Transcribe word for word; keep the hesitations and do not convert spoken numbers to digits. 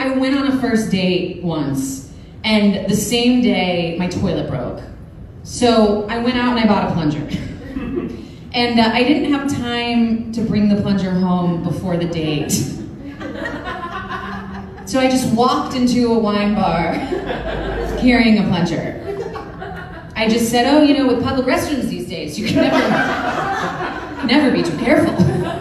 I went on a first date once, and the same day, my toilet broke. So I went out and I bought a plunger. And uh, I didn't have time to bring the plunger home before the date. So I just walked into a wine bar carrying a plunger. I just said, oh, you know, with public restrooms these days, you can never, never be too careful.